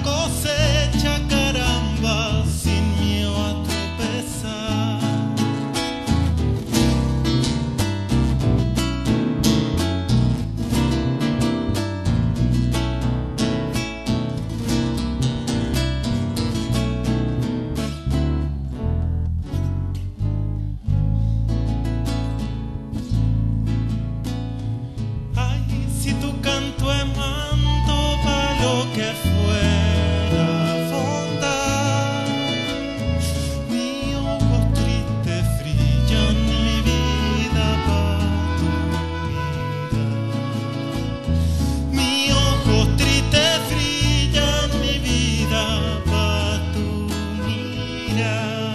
cosecha, caramba, sin miedo a tropezar. Ay, si tu canto es manto pa' lo que fuera fonda, mis ojos tristes brillan mi vida pa' tu mirar. Mis ojos tristes brillan mi vida pa' tu mirar.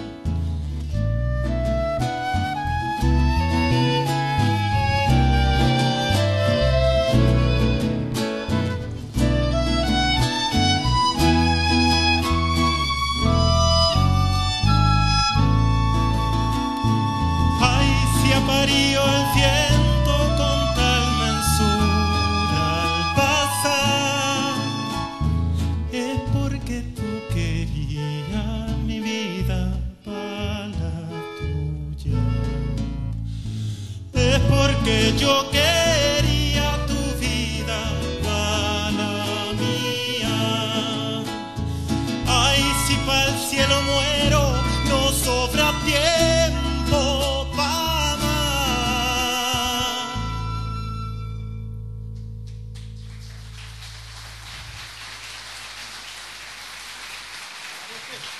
Ay, si apareció el viento con tal mensura al pasar, es porque tú querías mi vida para la tuya. Es porque yo quería tu vida para la mía. Ay, si pa'l cielo muero, no sobra tiempo pa' más.